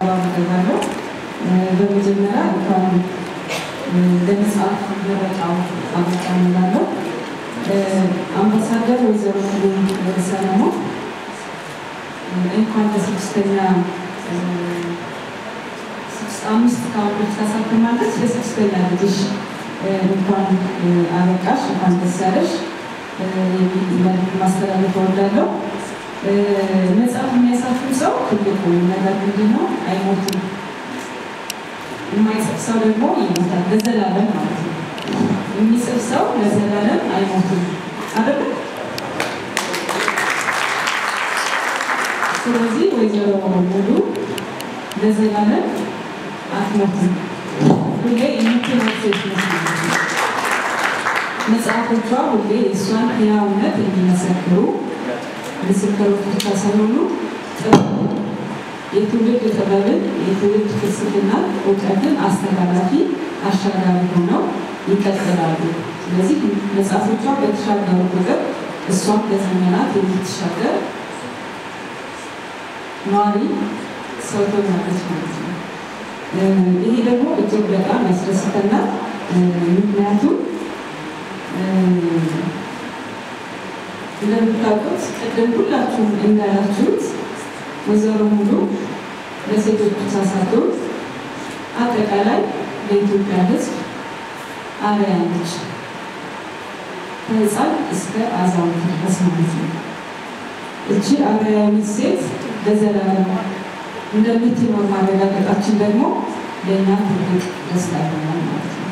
አባባለው በመጀመሪያ እንኳን ለመጽሐፍ ለበቃው አመጣለሁ አምባሳደር ወይዘሮ ሰለሞን እንኳን ለስድስተኛ አምስት ካውንት ተሳትማለች ለስድስተኛ ልጅሽ እንኳን አበቃሽ እንኳን ደስ ያለሽ መልእክት ማስተላለፍ እወዳለሁ መጽሐፍ የሚያሳትም ሰው ትልቁ ነገር ምንድነው አይሞትም የማይጽፍ ሰው ደግሞ ይሞታል ለዘላለም ማለት ነው የሚጽፍ ሰው ለዘላለም አይሞትም አይደል ስለዚህ ወይዘሮ ሙሉ ለዘላለም አትሞትም ሁሌ የምትኖር መጽሐፎቿ ሁሌ እሷን ሕያውነት እንዲመሰክሩ ምስክሮች ብቻ ሳይሆኑ የትውልድ ጥበብን የትውልድ ፍልስፍና እውቀትን አስተላላፊ አሻጋሪ ሆነው ይቀጥላሉ ስለዚህ መጽሐፎቿ በተሻገሩ ቁጥር እሷም ለዘመናት የምትሻገር ኗሪ ሰው ትሆናለች ማለት ነው ይሄ ደግሞ እጅግ በጣም ያስደስተናል ምክንያቱም እንደምታውቁት ቅድም ሁላችሁም እንዳላችሁት ወይዘሮ ሙሉ ለሴቶች ብቻ ሳትሆን አጠቃላይ ለኢትዮጵያ ሕዝብ አርአያ ነች ከሕፃን እስከ አዛውንት ድረስ ማለት ነው እቺ አርአያዊት ሴት ለዘላለም እንደምትኖር ማረጋገጣችን ደግሞ ለእኛ ትልቅ ደስታ ይሆናል ማለት ነው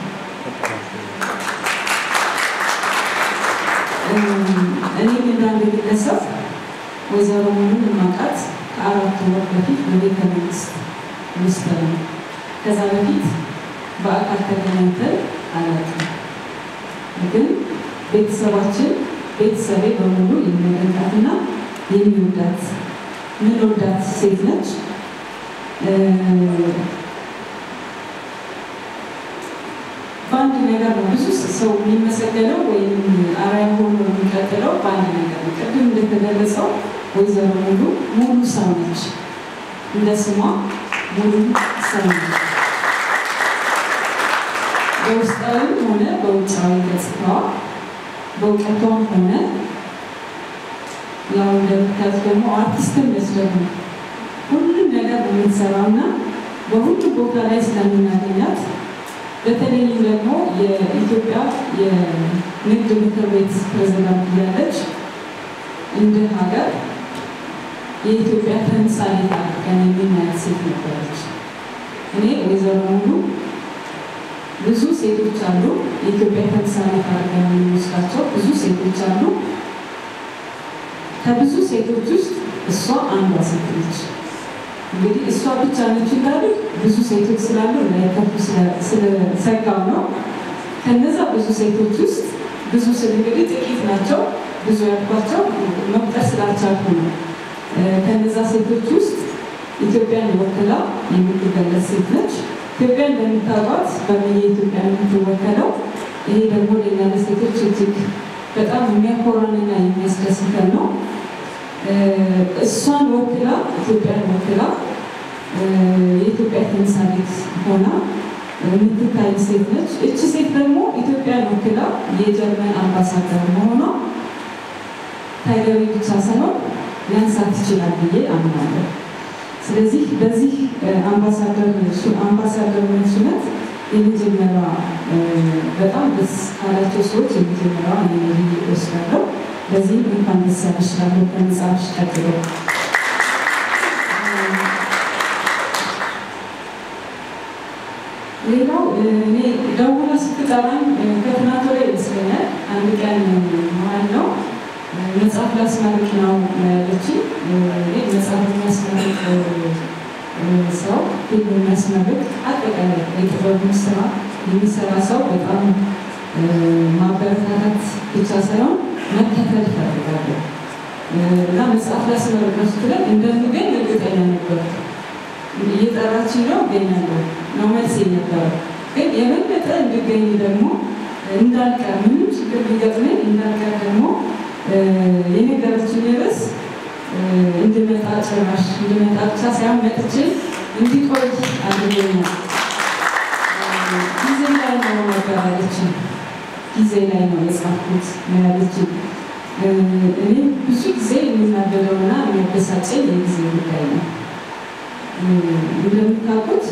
እኔም እንዳንድ ግለሰብ ወይዘሮ ሙሉን የማውቃት ከ4 ወር በፊት በቤተ መንግስት ውስጥ ነው ከዛ በፊት በአካል ተገናኝተን አላውቅም ግን ቤተሰቤ በሙሉ የሚያደንቃትና የሚወዳት ምንወዳት ሴት ነች በአንድ ነገር ነው ብዙ ሰው የሚመሰገነው ወይም አርአያ ሆኖ የሚቀጥለው በአንድ ነገር ነው ቅድም እንደተገለጸው ወይዘሮ ሙሉ ሰው ነች እንደ ስሟ ሙሉ ሰው ነች በውስጣዊም ሆነ በውጫዊ ገጽታዋ በእውቀቷም ሆነ ያው እንደምታዩት ደግሞ አርቲስትም ነች ደግሞ ሁሉም ነገር የምትሰራውና በሁሉም ቦታ ላይ ስለምናገኛት በተለይም ደግሞ የኢትዮጵያ የንግድ ምክር ቤት ፕሬዝዳንት ያለች እንደ ሀገር የኢትዮጵያ ተምሳሌት አድርገን የምናያት ሴት ነበረች እኔ ወይዘሮ ሙሉ ብዙ ሴቶች አሉ የኢትዮጵያ ተምሳሌት አድርገን የምንወስዳቸው ብዙ ሴቶች አሉ ከብዙ ሴቶች ውስጥ እሷ አንዷ ሴት ነች እንግዲህ እሷ ብቻ ነች እንዳሉ ብዙ ሴቶች ስላሉ ላይከፉ ስለሰጋው ነው ከነዛ ብዙ ሴቶች ውስጥ ብዙ እንግዲህ ጥቂት ናቸው ብዙ ያልኳቸው መቁጠር ስላልቻልኩ ነው ከነዛ ሴቶች ውስጥ ኢትዮጵያን ወክላ የምትገለጽ ሴት ነች ኢትዮጵያን እንደምታውቋት በኢትዮጵያ የምትወከለው ይሄ ደግሞ ለኛ ለሴቶች እጅግ በጣም የሚያኮራንና የሚያስደስተን ነው እሷን ወክላ ኢትዮጵያን ወክላ የኢትዮጵያ ተምሳሌት ሆና የምትታይ ሴት ነች እቺ ሴት ደግሞ ኢትዮጵያን ወክላ የጀርመን አምባሳደር መሆኗ ታይገሪ ብቻ ሳይሆን ያንሳት ይችላል ብዬ አምናለሁ ስለዚህ በዚህ አምባሳደር ሹመት የመጀመሪያ በጣም ደስ ካላቸው ሰዎች የመጀመሪያዋ እኔ ወስዳለሁ በዚህ እንኳን ደስ ያለሽ ላለው ከመጽሐፍሽ ቀጥሎ ሌላው እኔ ደውላ ስትጠራኝ ከትናንት ወዲያ ይመስለኛል አንድ ቀን መሀል ነው መጽሐፍ ላስመርቅ ነው ያለችኝ መጽሐፍ የሚያስመርቅ ሰው የሚያስመርቅ አጠቃላይ የጥበቡን ስራ የሚሰራ ሰው በጣም ማበረታታት ብቻ ሳይሆን መከተል ይፈልጋለሁ እና መጽሐፍ ላስመርቅ ስትለኝ እንደምገኝ እርግጠኛ ነበር እየጠራችኝ ነው እገኛለሁ ነው መልሴ ነበር ግን የበለጠ እንድገኝ ደግሞ እንዳልቀር ምንም ችግር ቢገጥመኝ እንዳልቀር ደግሞ የነገረችኝ ርዕስ እንድመጣ ጭራሽ እንድመጣ ብቻ ሳይሆን መጥቼ እንዲቆይ አድርጎኛል። ጊዜ ላይ ነው መገባለችን ጊዜ ላይ ነው የጻፍኩት ያለችን እኔ ብዙ ጊዜ የምናደደውና የሚያበሳጨኝ የጊዜ ጉዳይ ነው። እንደምታውቁት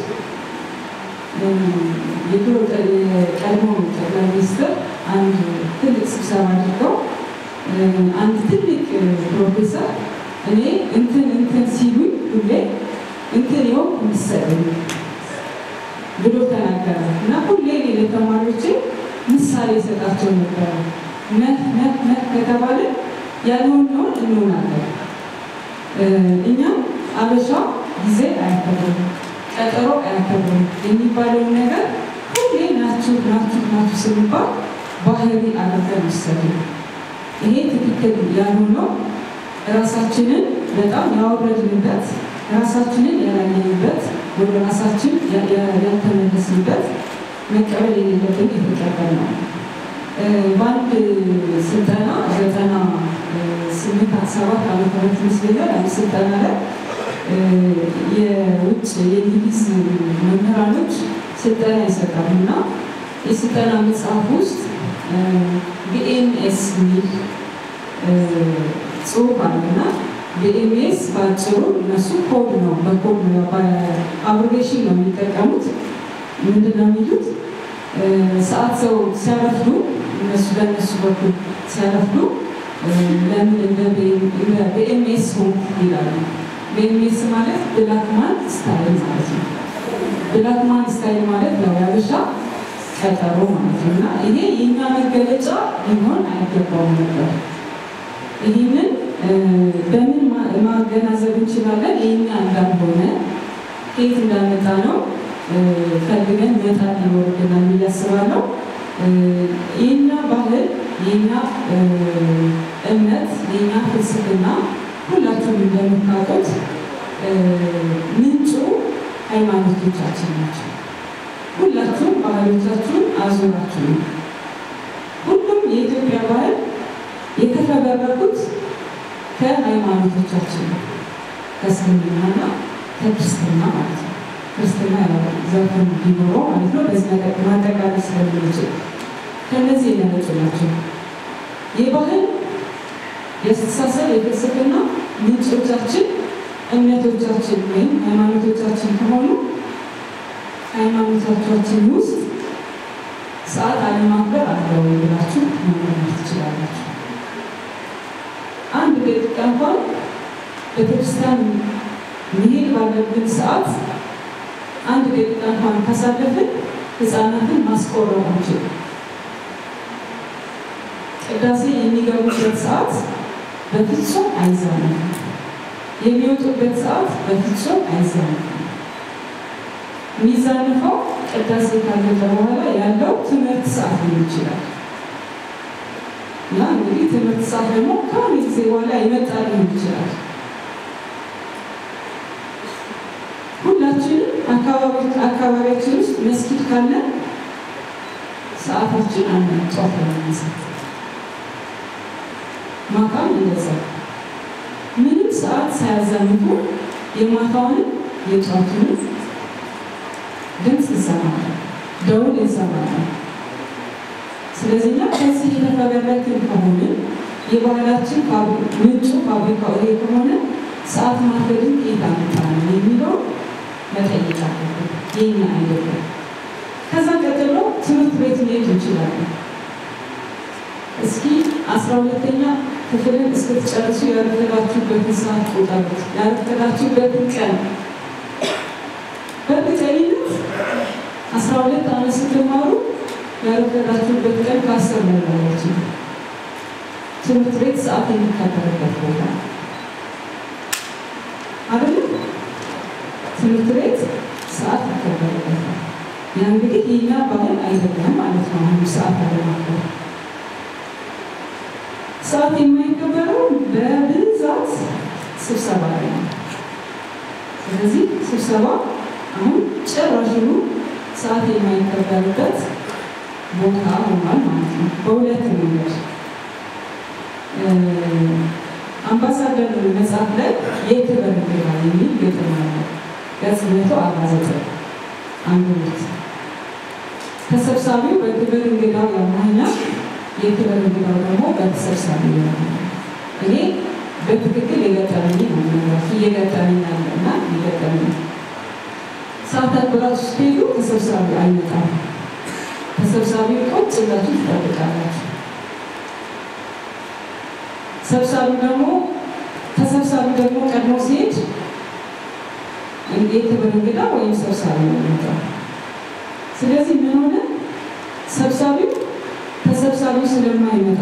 የቀድሞ ጠቅላይ ሚኒስትር አንድ ትልቅ ስብሰባ አድርገው አንድ ትልቅ ፕሮፌሰር እኔ እንትን ሲሉኝ ሁሌ እንትን ይኸው እንዲሰጠኝ ብሎ ተናገረ እና ሁሌ ለተማሪዎቼ ምሳሌ ሰጣቸው ነበር። ነህ ከተባለ ያልሆነውን እንሆናለን። እኛም አበሻ ጊዜ አያከብርም፣ ቀጠሮ አያከብርም የሚባለውን ነገር ሁሌ ናችሁ ስንባል ባህሪ አድርገን ወሰድን። ይሄ ትክክል ያልሆነው ራሳችንን በጣም ያወረድንበት፣ ራሳችንን ያላየንበት፣ ወደ ራሳችን ያልተመለስንበት መቀበል የሌለብን የተቀበልነው በአንድ ስልጠና 98-97 ዓመተ ምህረት ይመስለኛል አንድ ስልጠና ላይ የውጭ የእንግሊዝ መምህራኖች ስልጠና ይሰጣሉ እና የስልጠና መጽሐፍ ውስጥ ቢኤምኤስ የሚል ጽሑፍ አለና ቢኤምኤስ በአጭሩ እነሱ ኮድ ነው፣ በኮድ ነው በአብሪቬሽን ነው የሚጠቀሙት። ምንድን ነው የሚሉት? ሰዓት ሰው ሲያረፍዱ እነሱ በእነሱ በኩል ሲያረፍዱ ለምን እንደ ቢኤምኤስ ሆንኩ ይላሉ። ቢኤምኤስ ማለት ብላክማን ስታይል ማለት ነው። ብላክማን ስታይል ማለት ነው ያበሻ ቀጠሮ ማለት ነው እና ይሄ የኛ መገለጫ ሊሆን አይገባውም ነበር። ይህንን በምን ማገናዘብ እንችላለን? የኛ እንዳልሆነ ከየት እንዳመጣ ነው ፈልገን መጣል ይኖርብናል ብዬ አስባለሁ። የኛ ባህል፣ የኛ እምነት፣ የኛ ፍልስፍና ሁላችሁም እንደምታውቁት ምንጩ ሃይማኖቶቻችን ናቸው። ሁላችሁም ባህሎቻችሁን አዞራችሁ ነው። ሁሉም የኢትዮጵያ ባህል የተፈበረኩት ከሃይማኖቶቻችን ነው። ከእስልምናና ከክርስትና ማለት ነው። ክርስትና ዘርፉን ቢኖረው ማለት ነው። በዚህ ማጠቃለል ስለምንችል ከእነዚህ የነመጡ ናቸው። የባህል የአስተሳሰብ የፍልስፍና ምንጮቻችን እምነቶቻችን ወይም ሃይማኖቶቻችን ከሆኑ ሃይማኖቶቻችን ውስጥ ሰዓት አለማክበር አለው ብላችሁ መመርመር ትችላላችሁ። አንድ ደቂቃ እንኳን ቤተክርስቲያን መሄድ ባለብን ሰዓት አንድ ደቂቃ እንኳን ካሳለፍን ህፃናትን ማስቆረጥ አንችልም። ቅዳሴ የሚገቡበት ሰዓት በፍጹም አይዛነፍም። የሚወጡበት ሰዓት በፍጹም አይዛነፍም። የሚዛነፈው ቅዳሴ ካለቀ በኋላ ያለው ትምህርት ሰዓት ሊሆን ይችላል እና እንግዲህ ትምህርት ሰዓት ደግሞ ከአንድ ጊዜ በኋላ ይመጣ ሊሆን ይችላል። ሁላችንም አካባቢያችን ውስጥ መስጊድ ካለ ሰዓታችን አንጧት ለመነሳት ማታም እንደዛ ምንም ሰዓት ሳያዛንፉ የማታውን የጧቱን ድምፅ ይሰማል፣ ደውል ይሰማል። ስለዚህ ከዚህ የተፈበረክን ከሆነ የባህላችን ምንጩ ፋብሪካው ይሄ ከሆነ ሰዓት ማክበርን ከየት አመጣን የሚለው መጠየቅ አለብን። የኛ አይደለም። ከዛ ቀጥሎ ትምህርት ቤት መሄድ እንችላለን። እስኪ 12ኛ ክፍልን እስክትጨርሱ ያረፈዳችሁበትን ሰዓት ቁጠሩት፣ ያረፈዳችሁበትን ቀን። በእርግጠኝነት 12 ዓመት ስትማሩ ያረፈዳችሁበት ቀን ከ10 መላላችሁ ትምህርት ቤት ሰዓት የሚከበርበት ቦታ አይደለም። ትምህርት ቤት ሰዓት ይከበርበት። ያ እንግዲህ የኛ ባህል አይደለም ማለት ነው። አሁን ሰዓት አለማክበር ሰዓት የማይከበረው በብዛት ስብሰባ ላይ ነው። ስለዚህ ስብሰባ አሁን ጭራሽኑ ሰዓት የማይከበርበት ቦታ ሆኗል ማለት ነው። በሁለት መንገድ አምባሳደር መጽሐፍ ላይ የክብር እንግዳ የሚል ግጥም አለ። ገጽ 149 አንብቡት። ተሰብሳቢው በክብር እንግዳው ያማኛል፣ የክብር እንግዳው ደግሞ በተሰብሳቢው ያማኛል። እኔ በትክክል የገጠመኝ ነው ማለት እየገጠመኝ ያለና እየገጠመኝ ሰዓታት ብራችሁ ስትሄዱ ተሰብሳቢው አይመጣም። ተሰብሳቢው ቁጭ ብላችሁ ትጠብቃላችሁ። ተሰብሳቢው ደግሞ ቀድሞ ሲሄድ የክብር እንግዳ ወይም ሰብሳቢ ነው የሚመጣው። ስለዚህ ምን ሆነ? ተሰብሳቢው ስለማይመጣ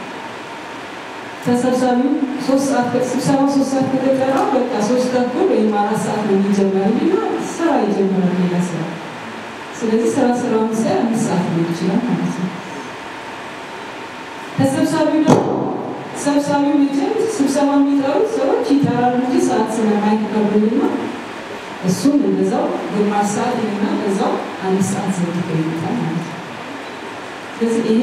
ተሰብሳቢው 3 ሰዓት ከተጠራ በቃ 3 ተኩል ወይም 4 ሰዓት ነው የሚጀምረው እና ስራ ይጀምራል ሌላ ስራ። ስለዚህ ስራውን ሳይ 5 ሰዓት ነው ይችላል ማለት ነው። ተሰብሳቢው መቼም ስብሰባ የሚጠሩት ሰዎች ይጠራሉ እንጂ ሰዓት ስለማይከብሩና እሱም እንደዛው ግማሽ ሰዓት እና በዛው 1 ሰዓት ዘግይቶ ይመጣል ማለት ነው። ስለዚህ ይሄ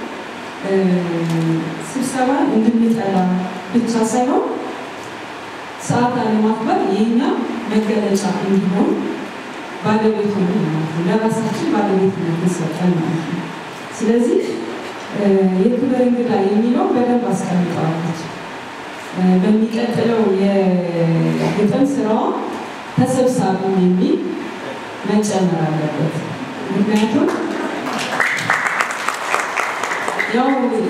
ስብሰባን እንድንጠላ ብቻ ሳይሆን ሰዓት አለማክበር የኛ መገለጫ እንዲሆን ባለቤት ነው ማለት ነው። ለራሳችን ባለቤት ነው ተሰጠን ማለት ነው። ስለዚህ የክብር እንግዳ የሚለው በደንብ አስቀምጠዋለች። በሚቀጥለው የግጥም ስራዋ ተሰብሳቢ የሚል መጨመር አለበት። ምክንያቱም ያው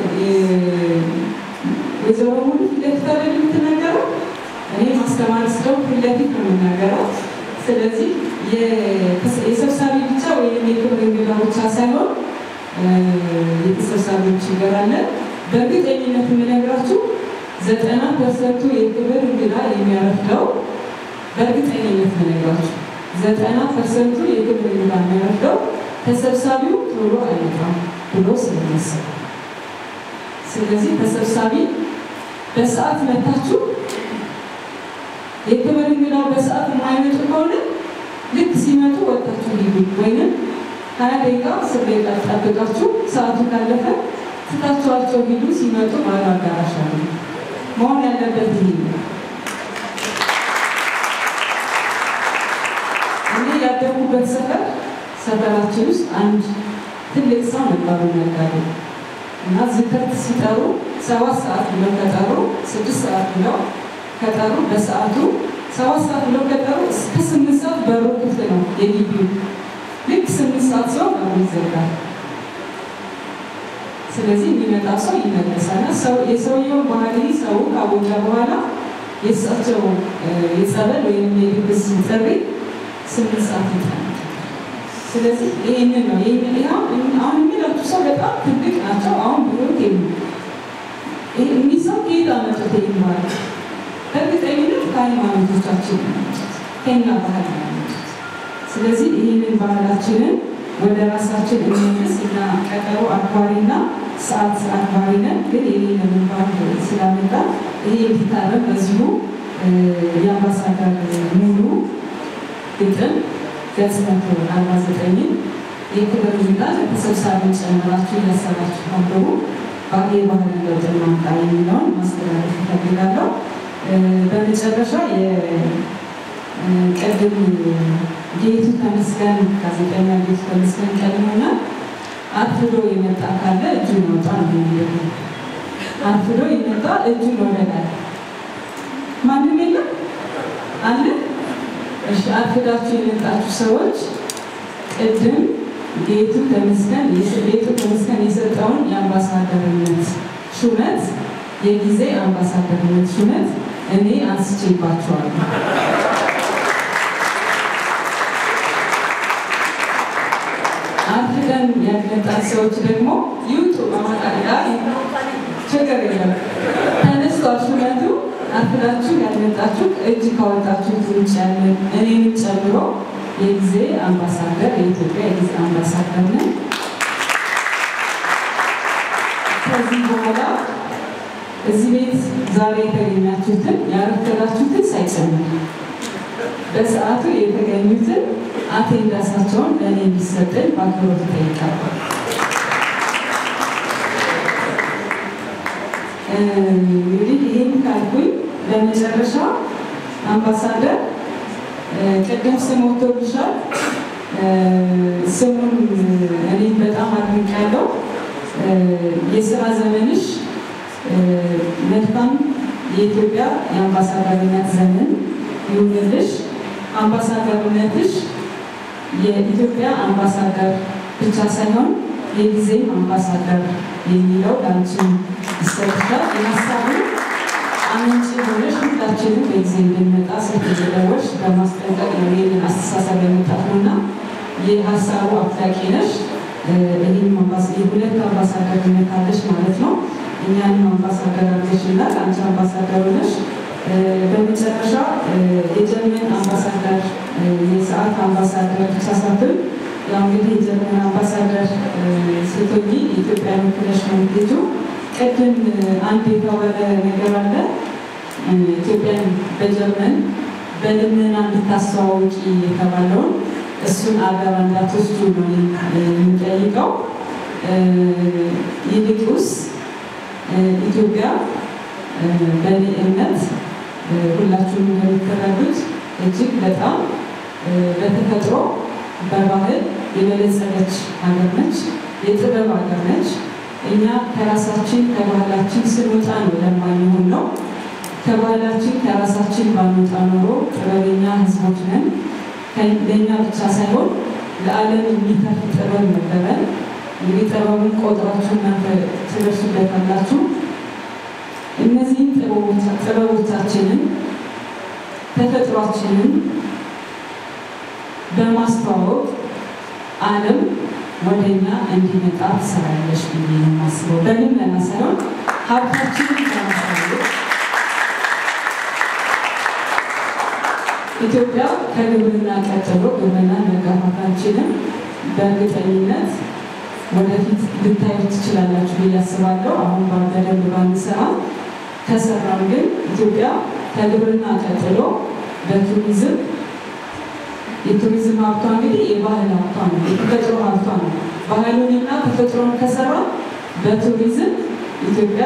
የዘወሙን ለክታለ የምትናገረው እኔ ማስተማር ስለው ሁለፊት ነው የምናገረው። ስለዚህ የሰብሳቢ ብቻ ወይም የክብር እንግዳ ብቻ ሳይሆን የተሰብሳቢዎች ይገራለ። በእርግጠኝነት የምነግራችሁ 90% የክብር እንግዳ የሚያረፍደው በእርግጠኝነት የምነግራችሁ 90% የክብር እንግዳ የሚያረፍደው ተሰብሳቢው ቶሎ አይመጣም ብሎ ስለሚያስብ። ስለዚህ ተሰብሳቢ በሰዓት መታችሁ የክብር እንግዳው በሰዓት የማይመጡ ከሆነ ልክ ሲመጡ ወጣችሁ ሂዱ ወይንም 20 ደቂቃ 10 ደቂቃ ጠብቃችሁ ሰዓቱ ካለፈ ትታችኋቸው ሂዱ። ሲመጡ ባዶ አዳራሽ አለ መሆን ያለበት ይሄ ነው። እኔ ያደጉበት ሰፈራችን ውስጥ አንድ ትልቅ ሰው ነበሩ ነጋዴ እና ዝክርት ሲጠሩ 7 ሰዓት ብለው ከጠሩ 6 ሰዓት ብለው ከጠሩ በሰዓቱ 7 ሰዓት ብለው ከጠሩ እስከ 8 ሰዓት በሩ ክፍት ነው የግቢው። ልክ 8 ሰዓት ሰው በሩ ይዘጋል። ስለዚህ የሚመጣ ሰው ይመለሳል። የሰውየው ባህሪ ሰው ካወቀ በኋላ የእሳቸው የጸበል ወይም የድግስ ጥሪ 8 ሰዓት ይታል። ስለዚህ ይሄንን ነው አሁን የሚላችሁ ሰው በጣም ትልቅ ናቸው። አሁን ብሎት የሚሰው ጌታ መጥቶ ይማራል። በእርግጠኝነት ከሃይማኖቶቻችን ከኛ ባህል ነው። ስለዚህ ይህንን ባህላችንን ወደ ራሳችን እንመልስ እና ቀጠሮ አክባሪና ሰዓት አክባሪ ነን። ግን ይህንን ባህል ስላመጣ ይሄ እንዲታረም በዚሁ የአምባሳደር ሙሉ ግጥም ገጽ 149 የክብር እንግዳ ተሰብሳቢን ጨምራችሁ እያሰባችሁ አንብቡ። የባህል ለውጥ ማምጣ የሚለውን ማስተላለፍ እፈልጋለሁ። በመጨረሻ የቀድም ጌቱ ተመስገን ጋዜጠኛ ጌቱ ተመስገን ቀድሞና አርፍዶ የመጣ ካለ እጁን ያውጣ ነው የሚለው። አርፍዶ የመጣ እጁን ወደላይ ማንም የለም አለ። እሺ አርፍዳችሁ የመጣችሁ ሰዎች ቅድም ጌቱ ተመስገን የሰጠውን የአምባሳደርነት ሹመት የጊዜ አምባሳደርነት ሹመት እኔ አንስቼባቸዋለሁ። አርፍደን ያልመጣን ሰዎች ደግሞ ይውጡ በማጣላ ችግር የለም። ተነስቷል ሹመቱ። አርፍዳችሁ ያልመጣችሁ እጅ ካወጣችሁ ውጭ ያለን እኔን ጨምሮ የጊዜ አምባሳደር የኢትዮጵያ የጊዜ አምባሳደር ነን። ከዚህ በኋላ እዚህ ቤት ዛሬ የተገኛችሁትን ያረፈዳችሁትን ሳይጨምር በሰዓቱ የተገኙትን አቴንዳንሳቸውን ለእኔ እንዲሰጠን በአክብሮት እጠይቃለሁ። እንግዲህ ይህን ካልኩኝ በመጨረሻ አምባሳደር ቀደም ስሞቶልሻል ስሙን እኔ በጣም አድንቃለሁ የሥራ ዘመንሽ መልካም የኢትዮጵያ የአምባሳደርነት ዘመን ይሁንልሽ አምባሳደርነትሽ የኢትዮጵያ አምባሳደር ብቻ ሳይሆን የጊዜም አምባሳደር የሚለው ላንቺ ይሰጥሻል የሐሳቡ አንቺ ሆነሽ ሁላችንም በጊዜ እንድንመጣ ስለተደረገሽ በማስጠንቀቅ ነው ይህንን አስተሳሰብ የምታውቁና የሐሳቡ አፍላቂ ነሽ እኔም ሁለት አምባሳደርነት አለሽ ማለት ነው እኛንም አምባሳደር አለሽና አንቺ አምባሳደር ነሽ በመጨረሻ የጀርመን አምባሳደር የሰዓት አምባሳደር ብቻ ሳይሆን ያው እንግዲህ የጀርመን አምባሳደር ስትሆኚ ኢትዮጵያ ወክለሽ ነው የምትሄጂው ቀደም አንድ የተባለ ነገር አለ ኢትዮጵያን በጀርመን በልመና እንድታስተዋውቂ የተባለው እሱን አገር እንዳትወስዱ ነው የምጠይቀው ይልቁንስ ኢትዮጵያ በእኔ እምነት ሁላችሁም እንደምትረዱት እጅግ በጣም በተፈጥሮ በባህል የበለጸገች ሀገር ነች የጥበብ ሀገር ነች እኛ ከራሳችን ከባህላችን ስንወጣ ነው ለማንሆን ነው ከባህላችን ከራሳችን ባንወጣ ኖሮ ጥበበኛ ህዝቦች ነን ለእኛ ብቻ ሳይሆን ለዓለም የሚተርፍ ጥበብ ነበረን እንግዲህ ጥበቡን ቆጥራችሁና ትደርሱበታላችሁ እነዚህን ጥበቦቻችንን ተፈጥሯችንን በማስተዋወቅ ዓለም ወደኛ እንዲመጣ ትሰራለች ብዬ ነው የማስበው በልመና ሳይሆን ሀብታችንን በማስተዋወቅ ኢትዮጵያ ከግብርና ቀጥሎ ግብርናን መጋፋታችንን በእርግጠኝነት ወደፊት ልታዩት ትችላላችሁ ብዬ አስባለሁ አሁን በደንብ ባንሰራ ከሰራም ግን ኢትዮጵያ ከግብርና ቀጥሎ በቱሪዝም የቱሪዝም ሀብቷ እንግዲህ የባህል ሀብቷ ነው የተፈጥሮ ሀብቷ ነው ባህሉንና ተፈጥሮን ከሰራ በቱሪዝም ኢትዮጵያ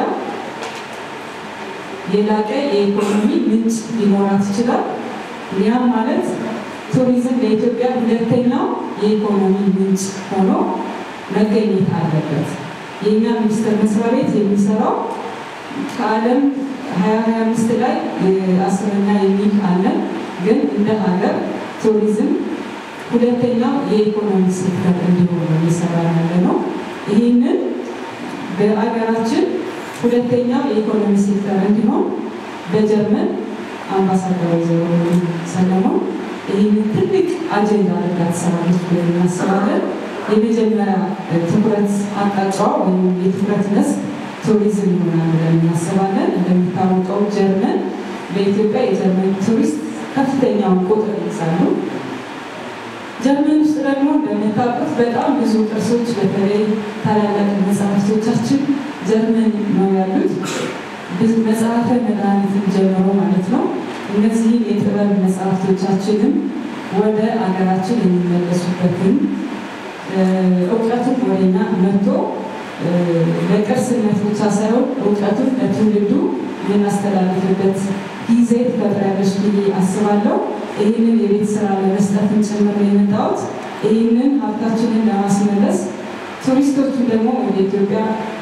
የላቀ የኢኮኖሚ ምንጭ ሊኖራት ይችላል ያ ማለት ቱሪዝም ለኢትዮጵያ ሁለተኛው የኢኮኖሚ ምንጭ ሆኖ መገኘት አለበት የኛ ሚኒስቴር መስሪያ ቤት የሚሰራው ከዓለም 2025 ላይ 10ኛ የሚል አለ ግን እንደ ሀገር ቱሪዝም ሁለተኛው የኢኮኖሚ ሴክተር እንዲሆን እየሰራን ያለነው ይህንን በአገራችን ሁለተኛው የኢኮኖሚ ሴክተር እንዲሆን በጀርመን አምባሳደር ሰለሞን ይህንን ትልቅ አጀንዳ አድርጋ ትሰራለች ብለን እናስባለን የመጀመሪያ ትኩረት አቅጣጫው ወይም የትኩረት መስክ ቱሪዝም ይሆናል ብለን እናስባለን እንደሚታወቀው ጀርመን በኢትዮጵያ የጀርመን ቱሪስት ከፍተኛውን ቁጥር ይይዛሉ ጀርመን ውስጥ ደግሞ እንደምታውቁት በጣም ብዙ ቅርሶች በተለይ ታላላቅ መጽሐፍቶቻችን ጀርመን ነው ያሉት ብዙ መጽሐፈ መድኃኒትን ጀምሮ ማለት ነው እነዚህን የጥበብ መጽሐፍቶቻችንን ወደ አገራችን የሚመለሱበትን እውቀቱን ወደኛ መጥቶ ለቅርስነት ብቻ ሳይሆን እውቀቱን ለትውልዱ የምናስተላልፍበት ጊዜ ትፈጥራለች ብዬ አስባለሁ ይህንን የቤት ስራ ለመስጠትን ጭምር የመጣሁት ይህንን ሀብታችንን ለማስመለስ ቱሪስቶቹን ደግሞ ወደ ኢትዮጵያ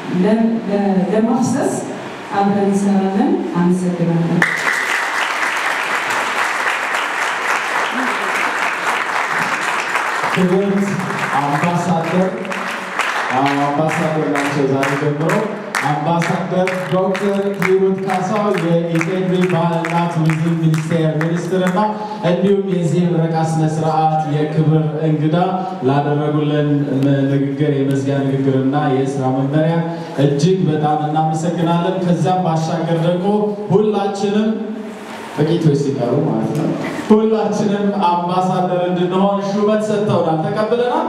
ለማፍሰስ አብረን እንሰራለን አመሰግናለሁ ክብርት አምባሳደር ናቸው ዛሬ ጀምሮ አምባሳደር ዶክተር ሂሩት ካሳው የኢፌዴሪ ባህልና ቱሪዝም ሚኒስቴር ሚኒስትርና እንዲሁም የዚህ ምረቃ ስነ ስርዓት የክብር እንግዳ ላደረጉልን ንግግር የመዝጊያ ንግግርና የስራ መመሪያ እጅግ በጣም እናመሰግናለን ከዛም ባሻገር ደግሞ ሁላችንም በቂቶች ሲቀሩ ማለት ነው ሁላችንም አምባሳደር እንድንሆን ሹመት ሰጥተውናል ተቀብለናል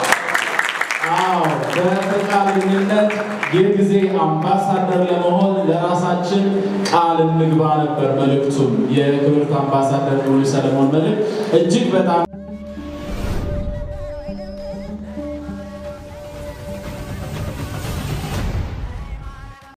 በፈቃደኝነት የጊዜ አምባሳደር ለመሆን ለራሳችን ቃል እንግባ ነበር መልእክቱም የክብርት አምባሳደር ሙሉ ሰለሞን መልእክት እጅግ በጣም